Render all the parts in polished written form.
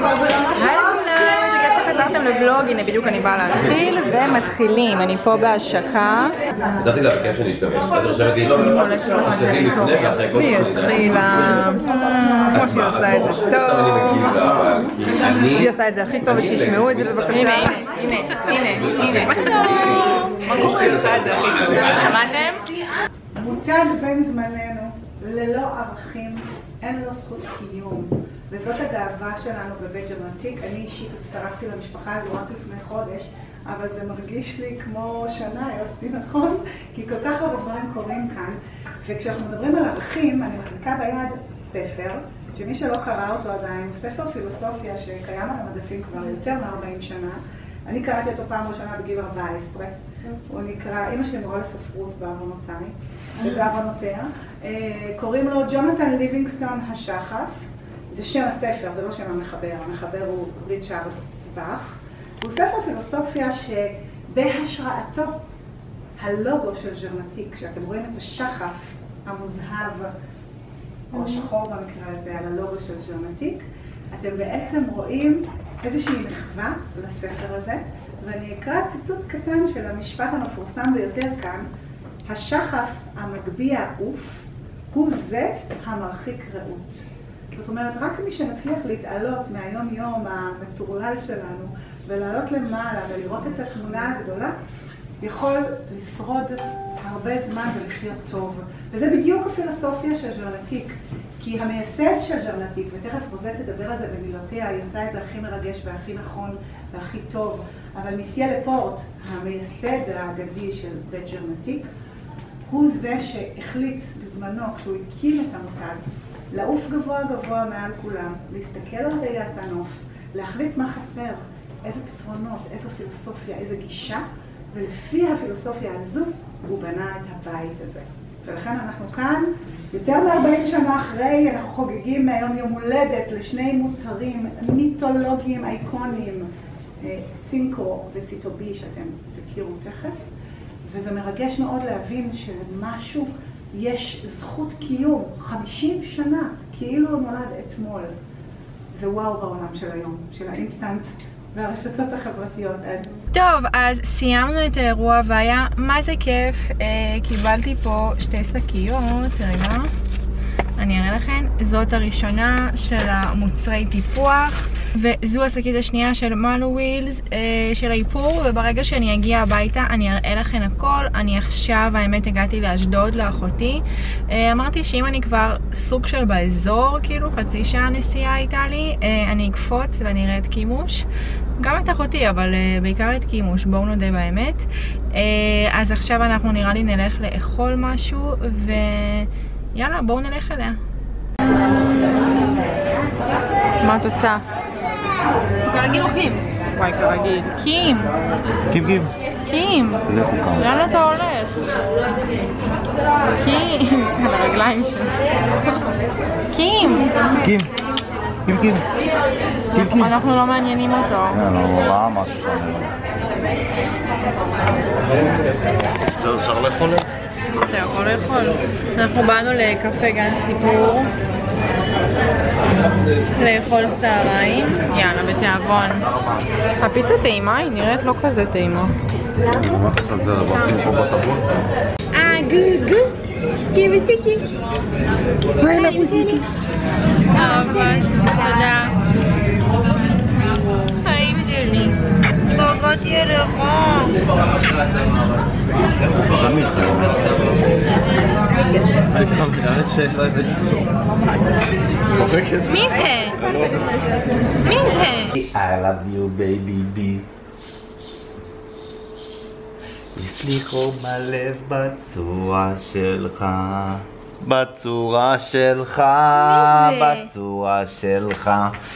חזרתם לבלוג, הנה בדיוק אני באה להתחיל ומתחילים, אני פה בהשקה. ידעתי לה בכיף שאני אשתמש, אז רשמתי לא, תשתדלי לפני ואחרי כל והיא התחילה, כמו שהיא עושה את זה טוב. היא עושה את זה הכי טוב ושישמעו את זה בבקשה. הנה, מה טוב. היא עושה את זה הכי טוב. שמעתם? מותג בן זמננו, ללא ערכים, אין לו זכות קיום. וזאת הגאווה שלנו בבית ג'רנטיק. אני אישית הצטרפתי למשפחה הזו רק לפני חודש, אבל זה מרגיש לי כמו שנה, יוסי, נכון? כי כל כך הרבה דברים קורים כאן. וכשאנחנו מדברים על ערכים, אני מחזיקה ביד ספר, שמי שלא קרא אותו עדיין, הוא ספר פילוסופיה שקיים על המדפים כבר יותר מ-40 שנה. אני קראתי אותו פעם ראשונה בגיל 14. הוא נקרא, אמא שלי מורה לספרות בעוונותיי ובעוונותיה. קוראים לו ג'ונתן ליבינגסטון השחף. זה שם הספר, זה לא שם המחבר. המחבר הוא ריצ'רד באך. הוא ספר פילוסופיה שבהשראתו הלוגו של ג'רנטיק, כשאתם רואים את השחף המוזהב, או השחור במקרה הזה, על הלוגו של ג'רנטיק, אתם בעצם רואים איזושהי מחווה לספר הזה, ואני אקרא ציטוט קטן של המשפט המפורסם ביותר כאן: השחף המגביה עוף הוא זה המרחיק ראות. זאת אומרת, רק מי שמצליח להתעלות מהיום יום המטורלל שלנו ולעלות למעלה ולראות את התמונה הגדולה, יכול לשרוד הרבה זמן ולחיות טוב. וזה בדיוק הפילוסופיה של ג'רנטיק. כי המייסד של ג'רנטיק, ותכף רוזט תדבר על זה במילותיה, היא עושה את זה הכי מרגש והכי נכון והכי טוב, אבל מיסיה לפורט, המייסד האגדי של בית ג'רנטיק, הוא זה שהחליט בזמנו, כשהוא הקים את המותג, לעוף גבוה גבוה מעל כולם, להסתכל על ראיית הנוף, להחליט מה חסר, איזה פתרונות, איזו פילוסופיה, איזו גישה, ולפי הפילוסופיה הזו הוא בנה את הבית הזה. ולכן אנחנו כאן, יותר מ-40 שנה אחרי, אנחנו חוגגים מהיום יום הולדת לשני מותרים מיתולוגיים אייקוניים, סינקרו וציטובי, שאתם תכירו תכף. וזה מרגש מאוד להבין שלמשהו יש זכות קיום 50 שנה, כאילו הוא נולד אתמול. זה וואו בעולם של היום, של האינסטנט והרשתות החברתיות. טוב, אז סיימנו את האירוע והיה מה זה כיף. קיבלתי פה שתי שקיות, רגע, אני אראה לכם. זאת הראשונה של המוצרי טיפוח, וזו השקית השנייה של מנו ווילס של האיפור, וברגע שאני אגיע הביתה אני אראה לכם הכל. אני עכשיו, האמת, הגעתי לאשדוד לאחותי. אמרתי שאם אני כבר סוג של באזור, כאילו חצי שעה נסיעה הייתה לי, אני אקפוץ ואני אראה את קימוש. גם את אחותי, אבל בעיקר את קימוש, בואו נודה באמת. אז עכשיו אנחנו נראה לי נלך לאכול משהו, ויאללה, בואו נלך אליה. מה את עושה? כרגיל אוכלים. וואי, כרגיל. קים! קים! לאן אתה הולך? קים! על הרגליים שלו. קים! קים. אנחנו לא מעניינים אותו. הוא ראה משהו שם. זה אפשר לאכול? אתה יכול לאכול. אנחנו באנו לקפה גן סיפור לאכול צהריים. יאללה, בתיאבון. הפיצה טעימה, היא נראית לא כזה טעימה. גו קיביסיקי. היי פוסיקי. אבל תודה. חיים שלי, גוגות ירחו. מי זה? מי זה? I love you baby B. יש לי חום הלב בצורה שלך, בצורה שלך, בצורה שלך.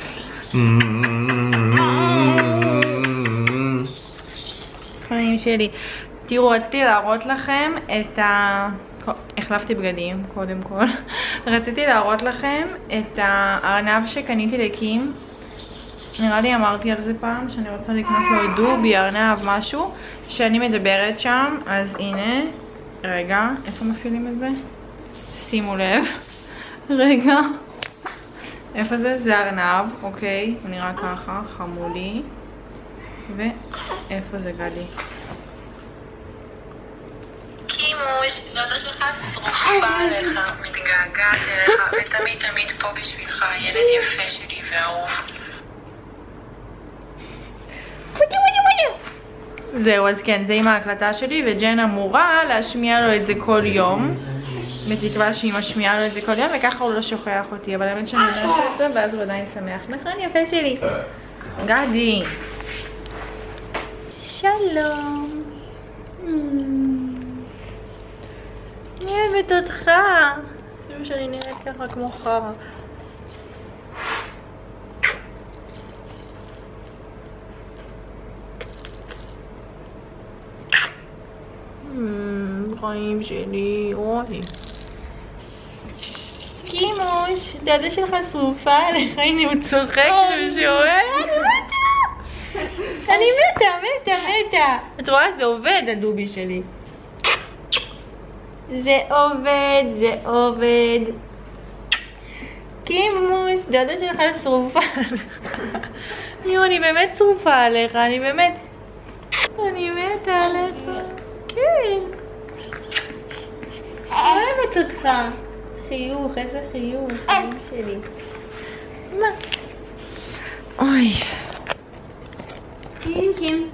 חיים שלי. תראו, רציתי להראות לכם את ה... החלפתי בגדים, קודם כל. רציתי להראות לכם את הארנב שקניתי לקים. נראה לי אמרתי על זה פעם, שאני רוצה לקנות לו דובי, ארנב, משהו, שאני מדברת שם. אז הנה, רגע, איפה מפעילים את זה? שימו לב. רגע. איפה זה? זה ארנב, אוקיי, הוא נראה ככה, חמולי. ואיפה זה גדי? קימוש, דודה שלך שרופה עליך, מתגעגעת אליך, ותמיד תמיד פה בשבילך, ילד יפה שלי ואהוב. זהו, אז כן, זה עם ההקלטה שלי, וג'ן אמורה להשמיע לו את זה כל יום, בתקווה שהיא משמיעה לו את זה כל יום, וככה הוא לא שוכח אותי, אבל האמת שאני נעשה את זה, ואז הוא עדיין שמח. נכון, יפה שלי. גדי. שלום. אני אוהבת אותך. חושבים שאני נראית ככה כמו חרא. חיים שלי, אוי. קימוש, דודה שלך שרופה עליך, הנה הוא צוחק ושואל. אני מתה. את רואה? זה עובד, הדובי שלי. זה עובד. קימוש, דודה שלך שרופה עליך. יו, אני באמת שרופה עליך, אני מתה עליך. כן. אוהבת אותך. חיוך, איזה חיוך, חיים שלי. מה? אוי. קים.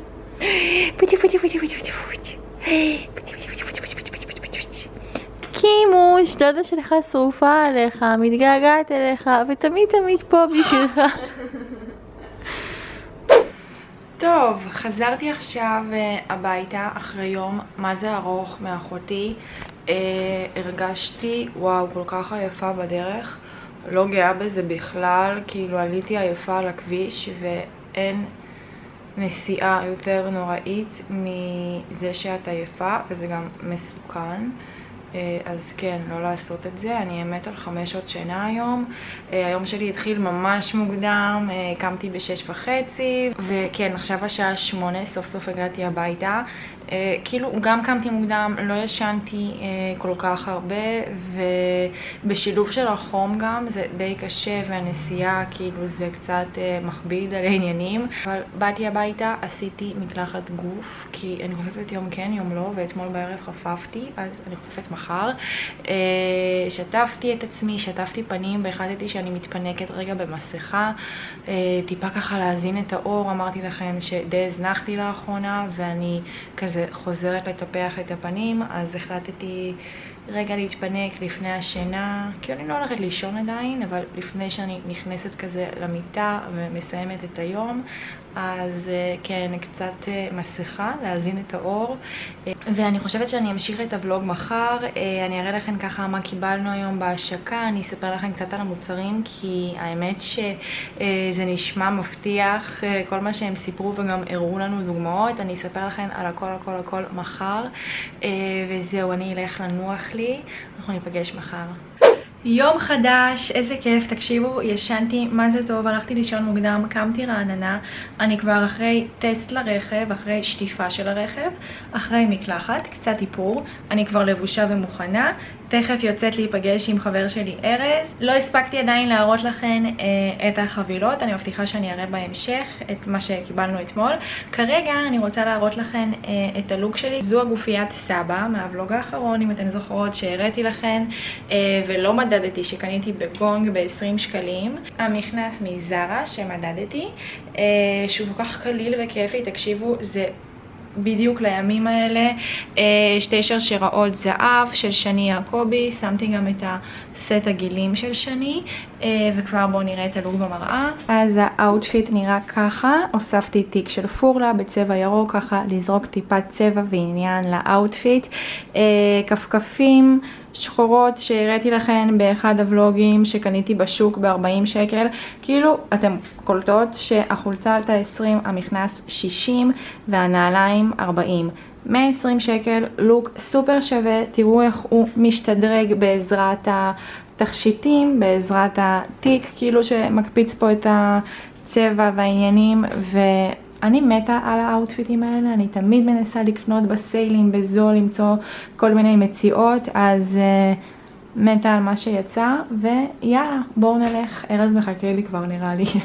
קימוש, דודה שלך שרופה עליך, מתגעגעת אליך, ותמיד פה בשבילך. טוב, חזרתי עכשיו הביתה אחרי יום, מה זה ארוך מאחותי. הרגשתי, וואו, כל כך עייפה בדרך. לא גאה בזה בכלל, כאילו עליתי עייפה על הכביש ואין נסיעה יותר נוראית מזה שאת עייפה, וזה גם מסוכן. אז כן, לא לעשות את זה. אני אמת על 5 שעות שינה היום. היום שלי התחיל ממש מוקדם, קמתי ב6:30, וכן, עכשיו השעה 8, סוף סוף הגעתי הביתה. כאילו גם קמתי מוקדם, לא ישנתי כל כך הרבה, ובשילוב של החום גם זה די קשה, והנסיעה כאילו זה קצת מכביד על העניינים. אבל באתי הביתה, עשיתי מקלחת גוף, כי אני חופפת יום כן יום לא, ואתמול בערב חפפתי, אז אני חופפת מחר. שטפתי את עצמי, שטפתי פנים, והחלטתי שאני מתפנקת רגע במסכה, טיפה ככה להזין את האור. אמרתי לכם שדי הזנחתי לאחרונה ואני כזה חוזרת לטפח את הפנים, אז החלטתי רגע להתפנק לפני השינה, כי אני לא הולכת לישון עדיין, אבל לפני שאני נכנסת כזה למיטה ומסיימת את היום, אז כן, קצת מסכה, להזין את האור. ואני חושבת שאני אמשיך את הוולוג מחר. אני אראה לכם ככה מה קיבלנו היום בהשקה, אני אספר לכם קצת על המוצרים, כי האמת שזה נשמע מבטיח, כל מה שהם סיפרו וגם הראו לנו דוגמאות. אני אספר לכם על הכל מחר, וזהו, אני אלך לנוח לי, אנחנו ניפגש מחר. יום חדש, איזה כיף, תקשיבו, ישנתי מה זה טוב, הלכתי לישון מוקדם, קמתי רעננה, אני כבר אחרי טסט לרכב, אחרי שטיפה של הרכב, אחרי מקלחת, קצת איפור, אני כבר לבושה ומוכנה, תכף יוצאת להיפגש עם חבר שלי ארז. לא הספקתי עדיין להראות לכם את החבילות, אני מבטיחה שאני אראה בהמשך את מה שקיבלנו אתמול. כרגע אני רוצה להראות לכם את הלוק שלי. זו הגופיית סבא מהוולוג האחרון, אם אתן זוכרות שהראיתי לכם ולא מדדתי, שקניתי בגונג ב-20 שקלים. המכנס מזרה שמדדתי, שהוא כל כך קליל וכיפי, תקשיבו, זה בדיוק לימים האלה. 2 שרשראות זהב של שני יעקבי, שמתי גם את הסט הגילים של שני, וכבר בואו נראה את הלוק במראה. אז האוטפיט נראה ככה, הוספתי תיק של פורלה בצבע ירוק, ככה לזרוק טיפת צבע ועניין לאוטפיט. כפכפים שחורות שהראיתי לכם באחד הוולוגים שקניתי בשוק ב-40 שקל. כאילו אתם קולטות שהחולצה עלתה 20, המכנס 60 והנעליים 40. 120 שקל, לוק סופר שווה. תראו איך הוא משתדרג בעזרת התכשיטים, בעזרת התיק, כאילו שמקפיץ פה את הצבע והעניינים, ואני מתה על האוטפיטים האלה. אני תמיד מנסה לקנות בסיילים, בזול, למצוא כל מיני מציאות, אז מתה על מה שיצא, ויאללה, בואו נלך. ארז מחכה לי כבר נראה לי.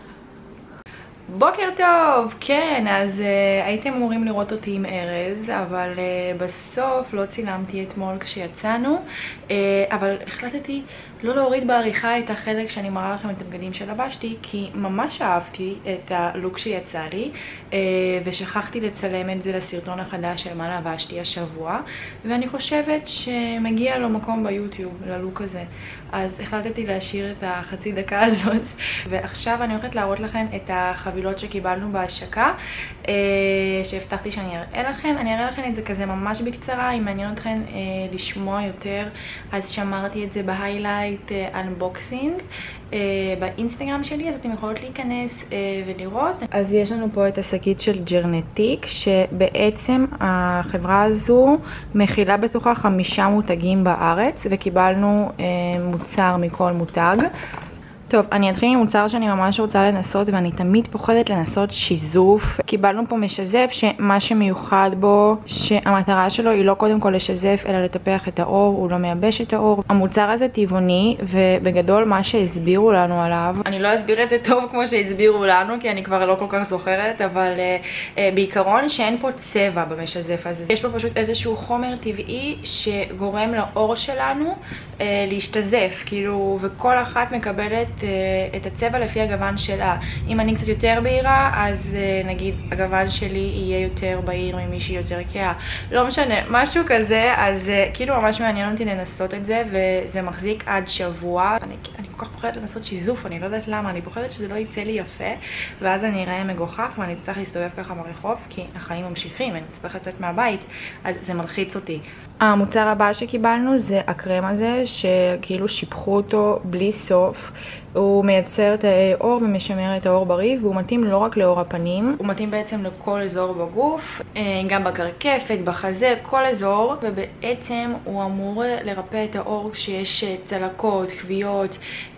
בוקר טוב! כן, אז הייתם אמורים לראות אותי עם ארז, אבל בסוף לא צילמתי אתמול כשיצאנו, אבל החלטתי לא להוריד בעריכה את החלק שאני מראה לכם את הבגדים שלבשתי, כי ממש אהבתי את הלוק שיצא לי, ושכחתי לצלם את זה לסרטון החדש של מה לבשתי השבוע, ואני חושבת שמגיע לו מקום ביוטיוב ללוק הזה, אז החלטתי להשאיר את החצי דקה הזאת, ועכשיו אני הולכת להראות לכם את החבילות שקיבלנו בהשקה, שהבטחתי שאני אראה לכם. אני אראה לכם את זה כזה ממש בקצרה, אם מעניין אתכם לשמוע יותר, אז שמרתי את זה בהיילייט אנבוקסינג באינסטגרם שלי, אז אתם יכולות להיכנס ולראות. אז יש לנו פה את השקית של ג'רנטיק, שבעצם החברה הזו מכילה בתוכה 5 מותגים בארץ, וקיבלנו מוצר מכל מותג. טוב, אני אתחיל עם מוצר שאני ממש רוצה לנסות, ואני תמיד פוחדת לנסות שיזוף. קיבלנו פה משזף, שמה שמיוחד בו, שהמטרה שלו היא לא קודם כל לשזף, אלא לטפח את האור, הוא לא מייבש את האור. המוצר הזה טבעוני, ובגדול מה שהסבירו לנו עליו, אני לא אסביר את זה טוב כמו שהסבירו לנו, כי אני כבר לא כל כך זוכרת, אבל בעיקרון שאין פה צבע במשזף הזה. יש פה פשוט איזשהו חומר טבעי שגורם לאור שלנו להשתזף, כאילו, וכל אחת מקבלת את הצבע לפי הגוון שלה. אם אני קצת יותר בהירה, אז נגיד הגוון שלי יהיה יותר בהיר ממישהי יותר כהה. לא משנה, משהו כזה, אז כאילו ממש מעניין אותי לנסות את זה, וזה מחזיק עד שבוע. אני כל כך פוחדת לנסות שיזוף, אני לא יודעת למה, אני פוחדת שזה לא יצא לי יפה, ואז אני אראה מגוחך ואני אצטרך להסתובב ככה ברחוב, כי החיים ממשיכים, אני אצטרך לצאת מהבית, אז זה מלחיץ אותי. המוצר הבא שקיבלנו זה הקרם הזה, שכאילו שיפחו אותו בלי סוף. הוא מייצר את האור ומשמר את האור בריב, והוא מתאים לא רק לאור הפנים, הוא מתאים בעצם לכל אזור בגוף, גם בקרקפת, בחזה, כל אזור, ובעצם הוא אמור לרפא את האור כשיש צלקות, כוויות,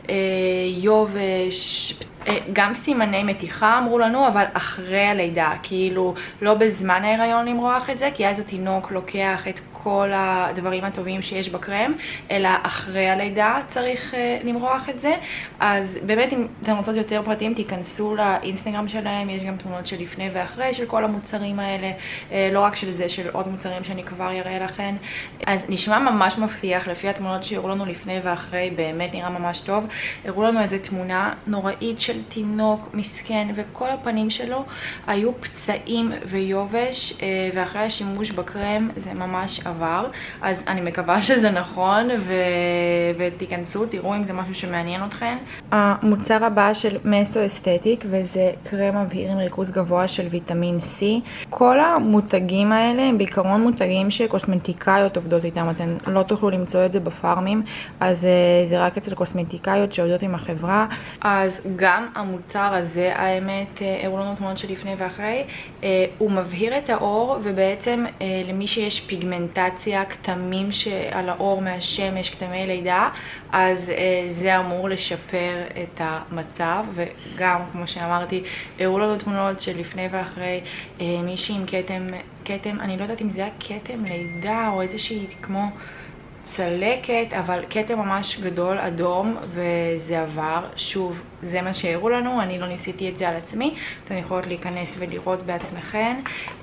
יובש, גם סימני מתיחה אמרו לנו, אבל אחרי הלידה, כאילו לא בזמן ההיריון למרוח את זה, כי אז התינוק לוקח את כל הדברים הטובים שיש בקרם, אלא אחרי הלידה צריך למרוח את זה. אז באמת אם אתם רוצות יותר פרטים, תיכנסו לאינסטגרם שלהם, יש גם תמונות של לפני ואחרי של כל המוצרים האלה, לא רק של זה, של עוד מוצרים שאני כבר אראה לכם. אז נשמע ממש מבטיח, לפי התמונות שהראו לנו לפני ואחרי, באמת נראה ממש טוב. הראו לנו איזו תמונה נוראית של תינוק מסכן, וכל הפנים שלו היו פצעים ויובש, ואחרי השימוש בקרם זה ממש עבר. אז אני מקווה שזה נכון, ותיכנסו, תראו אם זה משהו שמעניין אתכם. המוצר הבא של מסו אסתטיק, וזה קרם מבהיר עם ריכוז גבוה של ויטמין C. כל המותגים האלה הם בעיקרון מותגים שקוסמטיקאיות עובדות איתם, אתם לא תוכלו למצוא את זה בפארמים, אז זה רק אצל קוסמטיקאיות שעובדות עם החברה. אז גם המוצר הזה, האמת, הראו לנו תמונות של לפני ואחרי, הוא מבהיר את האור, ובעצם למי שיש פיגמנטציה, כתמים על האור מהשמש, כתמי לידה, אז זה אמור לשפר את המצב. וגם, כמו שאמרתי, הראו לנו תמונות של לפני ואחרי, מישהי עם כתם, אני לא יודעת אם זה היה כתם לידה או איזושהי כמו צלקת, אבל כתם ממש גדול אדום, וזה עבר. שוב, זה מה שהראו לנו, אני לא ניסיתי את זה על עצמי, אתם יכולות להיכנס ולראות בעצמכן.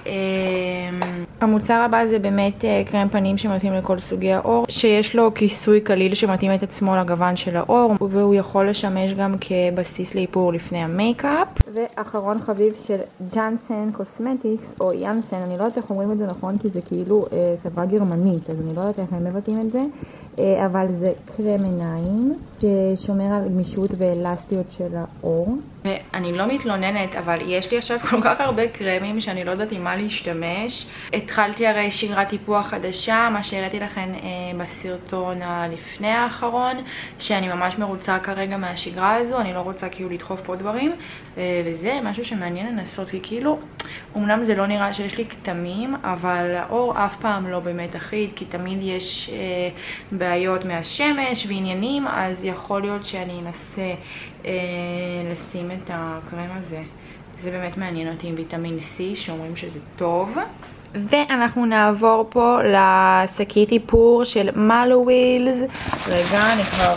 המוצר הבא זה באמת קרם פנים שמתאים לכל סוגי האור, שיש לו כיסוי קליל שמתאים את עצמו לגוון של האור, והוא יכול לשמש גם כבסיס לאיפור לפני המייקאפ. ואחרון חביב של ג'אנסן קוסמטיקס, או יאנסן, אני לא יודעת איך אומרים את זה נכון, כי זה כאילו חברה גרמנית, אז אני לא יודעת איך הם מבטאים את זה, אבל זה קרם עיניים ששומר על גמישות ואלסטיות של האור. ואני לא מתלוננת, אבל יש לי עכשיו כל כך הרבה קרמים שאני לא יודעת עם מה להשתמש. התחלתי הרי שגרת טיפוח חדשה, מה שהראיתי לכם בסרטון הלפני האחרון, שאני ממש מרוצה כרגע מהשגרה הזו, אני לא רוצה כאילו לדחוף פה דברים, וזה משהו שמעניין לנסות, כי כאילו, אמנם זה לא נראה שיש לי כתמים, אבל האור אף פעם לא באמת אחיד, כי תמיד יש בעיות מהשמש ועניינים, אז יכול להיות שאני אנסה לשים את הקרם הזה. זה באמת מעניין אותי עם ויטמין C, שאומרים שזה טוב. ואנחנו נעבור פה לשקית איפור של מלו ווילס. רגע, אני כבר...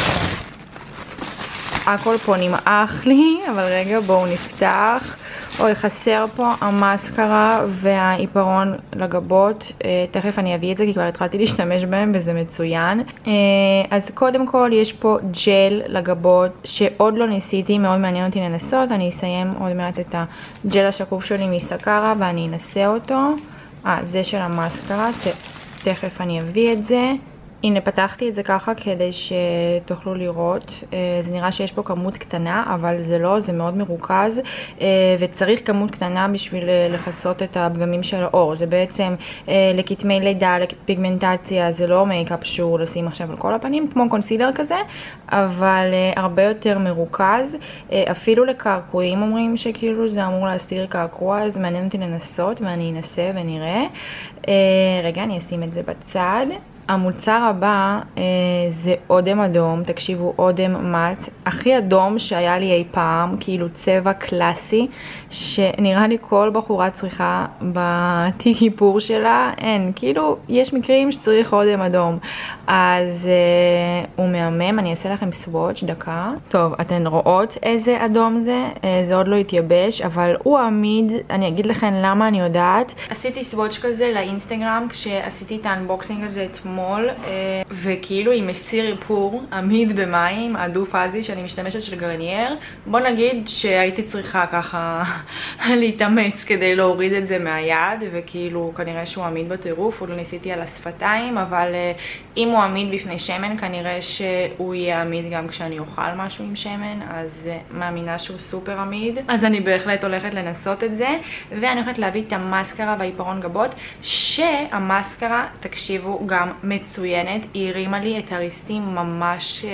הכל פה נמעך לי, אבל רגע בואו נפתח. אוי, חסר פה המסקרה והעיפרון לגבות. תכף אני אביא את זה כי כבר התחלתי להשתמש בהם וזה מצוין. אז קודם כל יש פה ג'ל לגבות שעוד לא ניסיתי, מאוד מעניין אותי לנסות. אני אסיים עוד מעט את הג'ל השקוף שלי מסקרה ואני אנסה אותו. זה של המסקרה, תכף אני אביא את זה. הנה, פתחתי את זה ככה כדי שתוכלו לראות. זה נראה שיש פה כמות קטנה, אבל זה לא, זה מאוד מרוכז, וצריך כמות קטנה בשביל לחסות את הפגמים של האור. זה בעצם לכתמי לידה, לפיגמנטציה, זה לא מייקאפ שהוא לשים עכשיו על כל הפנים, כמו קונסילר כזה, אבל הרבה יותר מרוכז. אפילו לקעקועים אומרים שכאילו זה אמור להסתיר קעקוע, אז מעניין אותי לנסות, ואני אנסה ונראה. רגע, אני אשים את זה בצד. המוצר הבא זה אודם אדום, תקשיבו, אודם מט, הכי אדום שהיה לי אי פעם, כאילו צבע קלאסי, שנראה לי כל בחורה צריכה בתיק איפור שלה, אין, כאילו יש מקרים שצריך אודם אדום, אז הוא מהמם, אני אעשה לכם סווץ' דקה. טוב, אתן רואות איזה אדום זה, זה עוד לא התייבש, אבל הוא עמיד, אני אגיד לכם למה אני יודעת. עשיתי סווץ' כזה לאינסטגרם כשעשיתי את האנבוקסינג הזה אתמול, וכאילו עם מסיר איפור עמיד במים, הדו פאזי שאני משתמשת של גרנייר. בוא נגיד שהייתי צריכה ככה להתאמץ כדי להוריד את זה מהיד, וכאילו כנראה שהוא עמיד בטירוף, עוד לא ניסיתי על השפתיים, אבל אם הוא עמיד בפני שמן כנראה שהוא יהיה עמיד גם כשאני אוכל משהו עם שמן, אז מאמינה שהוא סופר עמיד, אז אני בהחלט הולכת לנסות את זה. ואני הולכת להביא את המסקרה והעיפרון גבות, שהמסקרה, תקשיבו, גם מצוינת, היא הרימה לי את הריסים ממש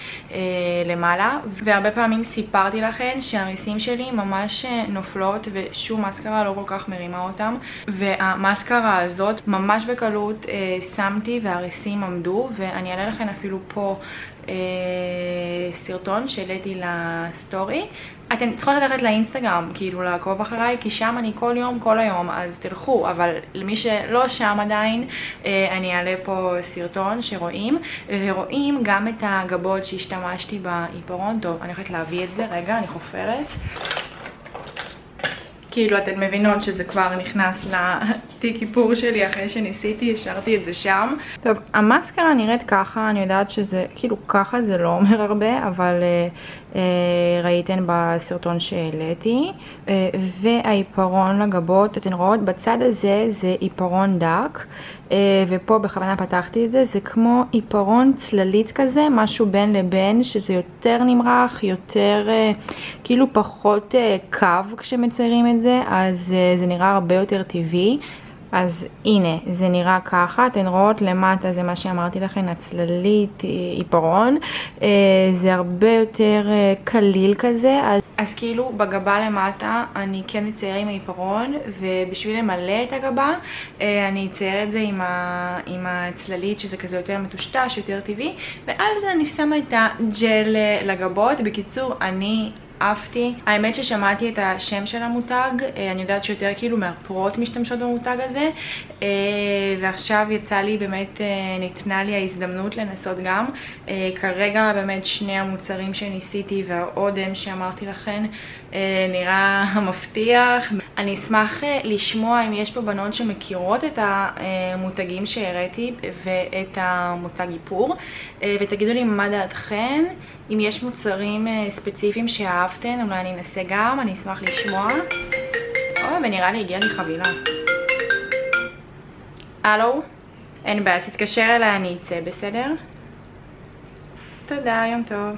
למעלה, והרבה פעמים סיפרתי לכם שהריסים שלי ממש נופלות ושום מסקרה לא כל כך מרימה אותם, והמסקרה הזאת ממש בקלות שמתי והריסים עמדו. ואני אעלה לכם אפילו פה סרטון שהעליתי לסטורי. אתן צריכות ללכת לאינסטגרם, כאילו לעקוב אחריי, כי שם אני כל יום, כל היום, אז תלכו. אבל למי שלא שם עדיין, אני אעלה פה סרטון שרואים, ורואים גם את הגבות שהשתמשתי בעיפרון. טוב, אני הולכת להביא את זה, רגע, אני חופרת. כאילו אתן מבינות שזה כבר נכנס לתיק איפור שלי אחרי שניסיתי, השארתי את זה שם. טוב, המסקרה נראית ככה, אני יודעת שזה, כאילו ככה זה לא אומר הרבה, אבל ראיתן בסרטון שהעליתי. והעיפרון לגבות, אתן רואות, בצד הזה זה עיפרון דק, ופה בכוונה פתחתי את זה, זה כמו עיפרון צללית כזה, משהו בין לבין, שזה יותר נמרח, יותר כאילו פחות קו כשמציירים את זה, אז זה נראה הרבה יותר טבעי. אז הנה, זה נראה ככה, אתן רואות למטה, זה מה שאמרתי לכם, הצללית, עיפרון, זה הרבה יותר קליל כזה, אז כאילו בגבה למטה אני כן אצייר עם העיפרון, ובשביל למלא את הגבה אני אצייר את זה עם הצללית, שזה כזה יותר מטושטש, יותר טבעי, ועל זה אני שמה את הג'ל לגבות. בקיצור, אני אהבתי. האמת ששמעתי את השם של המותג, אני יודעת שיותר כאילו מהפרות משתמשות במותג הזה, ועכשיו יצא לי באמת, ניתנה לי ההזדמנות לנסות גם. כרגע באמת שני המוצרים שניסיתי והאודם שאמרתי לכם נראה מבטיח. אני אשמח לשמוע אם יש פה בנות שמכירות את המותגים שהראיתי ואת המותג איפור, ותגידו לי מה דעתכם. אם יש מוצרים ספציפיים שאהבתן, אולי אני אנסה גם, אני אשמח לשמוע. ונראה לי הגיעה לי חבילה. הלו? אין בעיה, תתקשר אליי, אני אצא, בסדר? תודה, יום טוב.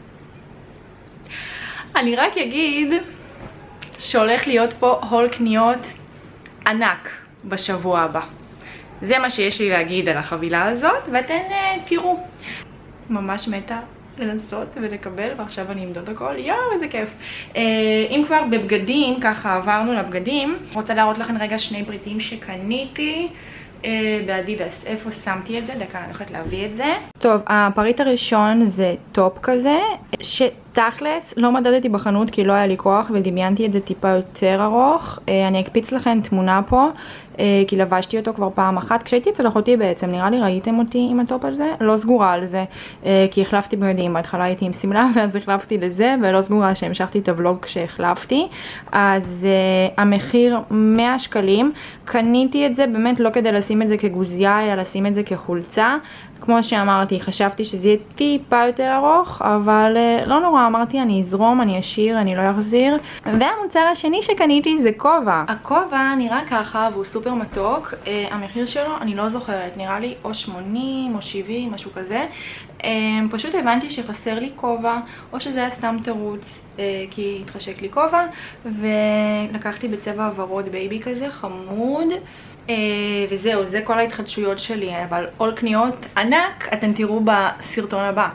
אני רק אגיד שהולך להיות פה הול קניות ענק בשבוע הבא. זה מה שיש לי להגיד על החבילה הזאת, ואתן תראו. ממש מתה לנסות ולקבל, ועכשיו אני אמדוד הכל. יואו, איזה כיף. אם כבר בבגדים, ככה עברנו לבגדים, רוצה להראות לכם רגע שני בריתים שקניתי באדידס. איפה שמתי את זה? דקה, אני הולכת להביא את זה. טוב, הפריט הראשון זה טופ כזה, תכלס, לא מדדתי בחנות כי לא היה לי כוח ודמיינתי את זה טיפה יותר ארוך. אני אקפיץ לכם תמונה פה, כי לבשתי אותו כבר פעם אחת. כשהייתי אצל אחותי בעצם, נראה לי ראיתם אותי עם הטופ הזה? לא סגורה על זה, כי החלפתי בגדים. בהתחלה הייתי עם סמלה ואז החלפתי לזה, ולא סגורה שהמשכתי את הוולוג כשהחלפתי. אז המחיר 100 שקלים. קניתי את זה באמת לא כדי לשים את זה כגוזיה, אלא לשים את זה כחולצה. כמו שאמרתי, חשבתי שזה יהיה טיפה יותר ארוך, אבל לא נורא, אמרתי אני אזרום, אני אשאיר, אני לא אחזיר. והמוצר השני שקניתי זה כובע. הכובע נראה ככה והוא סופר מתוק. המחיר שלו, אני לא זוכרת, נראה לי או 80 או 70, משהו כזה. פשוט הבנתי שחסר לי כובע, או שזה היה סתם תירוץ, כי התחשק לי כובע, ולקחתי בצבע ורוד בייבי כזה, חמוד. וזהו, זה כל ההתחדשויות שלי, אבל עול קניות ענק אתם תראו בסרטון הבא.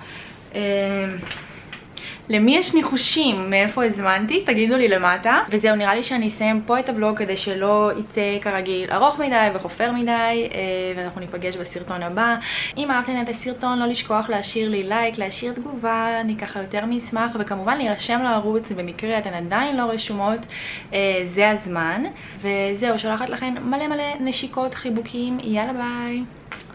למי יש ניחושים מאיפה הזמנתי? תגידו לי למטה. וזהו, נראה לי שאני אסיים פה את הבלוג כדי שלא יצא כרגיל ארוך מדי וחופר מדי, ואנחנו ניפגש בסרטון הבא. אם אהבתם את הסרטון, לא לשכוח להשאיר לי לייק, להשאיר תגובה, אני ככה יותר מאשמח, וכמובן להירשם לערוץ במקרה אתן עדיין לא רשומות, זה הזמן. וזהו, שולחת לכם מלא נשיקות, חיבוקים, יאללה ביי.